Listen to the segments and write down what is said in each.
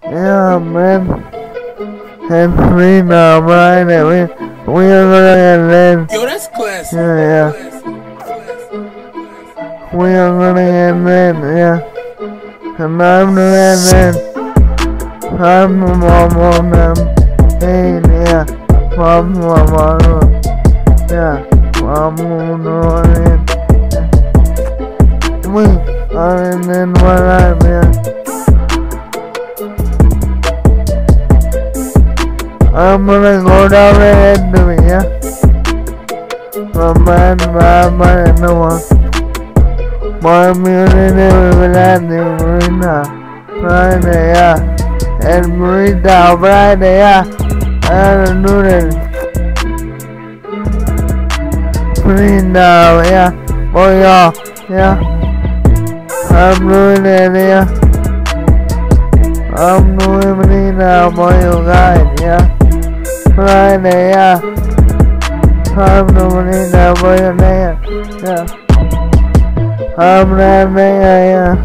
Yeah, man. And free now, right? We are gonna get in. Yo, that's classic. Yeah. We are gonna get in, yeah. And I'm gonna get in. I'm the mom on them. Hey, yeah. Mom, yeah. Mom, in. We are in what I'm here. I'm gonna go down there and do it, yeah? Man, no one. My music will land in Marina. Friday, yeah. And Marina, Friday, yeah. I don't do that. Marina, yeah. Boy, yeah. I'm doing it, yeah. I'm doing Marina, boy, you guys, yeah. Friday, yeah. I'm doing Marina, boy, yeah. I'm that nigga, yeah.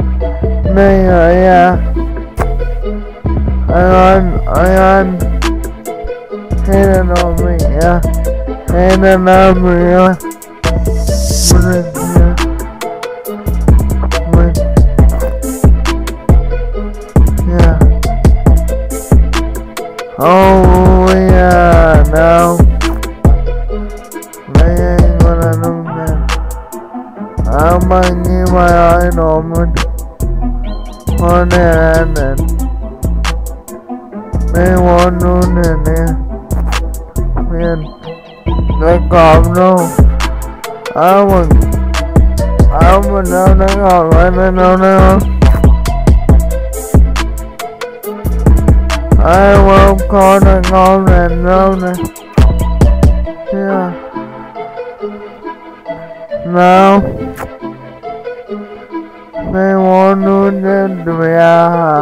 I on. Hating on me, yeah. Hating on me, yeah. Yeah. Oh, yeah, now. They ain't gonna do that. I'm gonna give my eye on it and then they won't do that, yeah. Man, they come no. I'm know they go right now. I won't call the gold and know that. Yeah. Now they won't do that, yeah.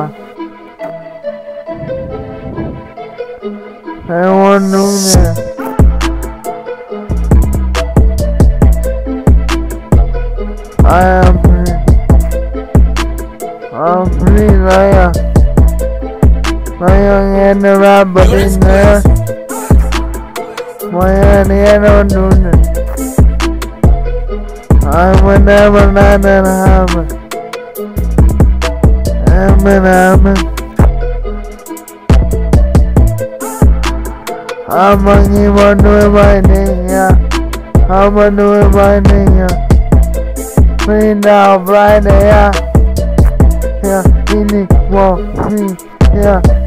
They won't do that. I'm free, liar. Liar in the rabbit in there. Why are they not doing it? I will never let it happen. Amen. I'm gonna do it by name, yeah. I'm gonna do it by name, yeah. Free now, Friday, yeah. Yeah, in it, free, yeah.